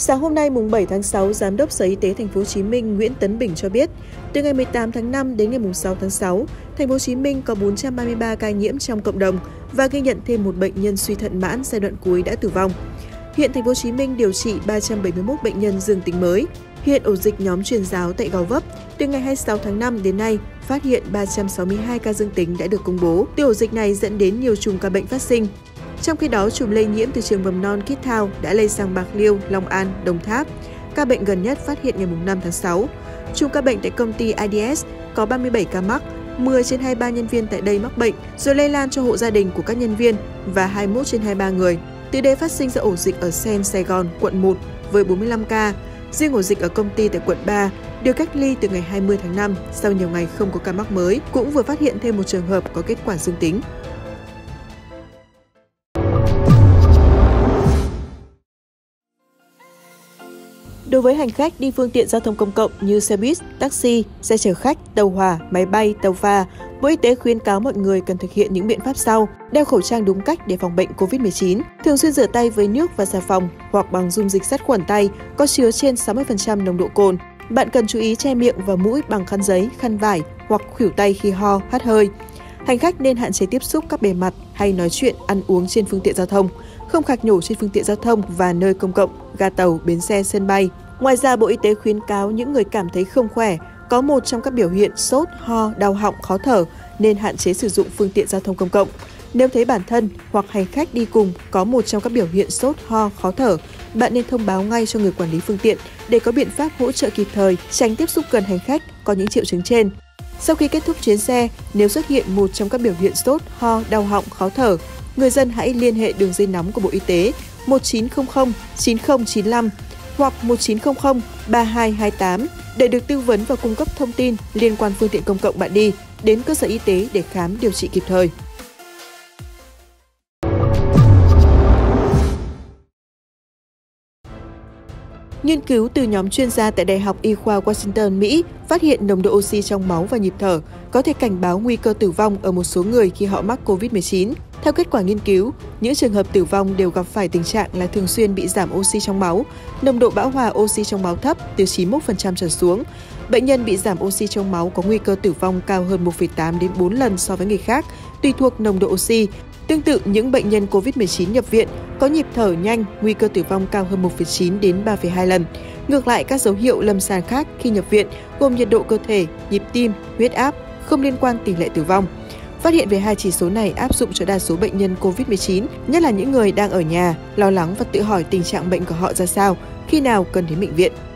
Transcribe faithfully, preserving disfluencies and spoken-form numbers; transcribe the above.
Sáng hôm nay mùng bảy tháng sáu, Giám đốc Sở Y tế Thành phố Hồ Chí Minh Nguyễn Tấn Bình cho biết, từ ngày mười tám tháng năm đến ngày mùng sáu tháng sáu, Thành phố Hồ Chí Minh có bốn trăm ba mươi ba ca nhiễm trong cộng đồng và ghi nhận thêm một bệnh nhân suy thận mãn giai đoạn cuối đã tử vong. Hiện Thành phố Hồ Chí Minh điều trị ba trăm bảy mươi mốt bệnh nhân dương tính mới. Hiện ổ dịch nhóm truyền giáo tại Gò Vấp từ ngày hai mươi sáu tháng năm đến nay phát hiện ba trăm sáu mươi hai ca dương tính đã được công bố. Từ ổ dịch này dẫn đến nhiều chùm ca bệnh phát sinh. Trong khi đó, chùm lây nhiễm từ trường mầm non Kít Thao đã lây sang Bạc Liêu, Long An, Đồng Tháp. Ca bệnh gần nhất phát hiện ngày năm tháng sáu. Chùm ca bệnh tại công ty i đê ét có ba mươi bảy ca mắc, mười trên hai mươi ba nhân viên tại đây mắc bệnh, rồi lây lan cho hộ gia đình của các nhân viên và hai mươi mốt trên hai mươi ba người. Từ đây phát sinh ra ổ dịch ở Sen, Sài Gòn, quận một với bốn mươi lăm ca. Riêng ổ dịch ở công ty tại quận ba được cách ly từ ngày hai mươi tháng năm sau nhiều ngày không có ca mắc mới, cũng vừa phát hiện thêm một trường hợp có kết quả dương tính. Đối với hành khách đi phương tiện giao thông công cộng như xe buýt, taxi, xe chở khách, tàu hỏa, máy bay, tàu phà, Bộ Y tế khuyến cáo mọi người cần thực hiện những biện pháp sau: đeo khẩu trang đúng cách để phòng bệnh covid mười chín, thường xuyên rửa tay với nước và xà phòng hoặc bằng dung dịch sát khuẩn tay có chứa trên sáu mươi phần trăm nồng độ cồn. Bạn cần chú ý che miệng và mũi bằng khăn giấy, khăn vải hoặc khuỷu tay khi ho, hắt hơi. Hành khách nên hạn chế tiếp xúc các bề mặt hay nói chuyện, ăn uống trên phương tiện giao thông, không khạc nhổ trên phương tiện giao thông và nơi công cộng, ga tàu, bến xe, sân bay. Ngoài ra, Bộ Y tế khuyến cáo những người cảm thấy không khỏe, có một trong các biểu hiện sốt, ho, đau họng, khó thở nên hạn chế sử dụng phương tiện giao thông công cộng. Nếu thấy bản thân hoặc hành khách đi cùng có một trong các biểu hiện sốt, ho, khó thở, bạn nên thông báo ngay cho người quản lý phương tiện để có biện pháp hỗ trợ kịp thời, tránh tiếp xúc gần hành khách có những triệu chứng trên. Sau khi kết thúc chuyến xe, nếu xuất hiện một trong các biểu hiện sốt, ho, đau họng, khó thở, người dân hãy liên hệ đường dây nóng của Bộ Y tế một chín không không chín không chín lăm hoặc một chín không không ba hai hai tám để được tư vấn và cung cấp thông tin liên quan phương tiện công cộng bạn đi đến cơ sở y tế để khám điều trị kịp thời. Nghiên cứu từ nhóm chuyên gia tại Đại học Y khoa Washington, Mỹ phát hiện nồng độ oxy trong máu và nhịp thở có thể cảnh báo nguy cơ tử vong ở một số người khi họ mắc covid mười chín. Theo kết quả nghiên cứu, những trường hợp tử vong đều gặp phải tình trạng là thường xuyên bị giảm oxy trong máu, nồng độ bão hòa oxy trong máu thấp từ chín mươi mốt phần trăm trở xuống. Bệnh nhân bị giảm oxy trong máu có nguy cơ tử vong cao hơn một phẩy tám đến bốn lần so với người khác, tùy thuộc nồng độ oxy. Tương tự, những bệnh nhân covid mười chín nhập viện có nhịp thở nhanh, nguy cơ tử vong cao hơn một phẩy chín đến ba phẩy hai lần. Ngược lại, các dấu hiệu lâm sàng khác khi nhập viện gồm nhiệt độ cơ thể, nhịp tim, huyết áp không liên quan tỷ lệ tử vong. Phát hiện về hai chỉ số này áp dụng cho đa số bệnh nhân covid mười chín, nhất là những người đang ở nhà, lo lắng và tự hỏi tình trạng bệnh của họ ra sao, khi nào cần đến bệnh viện.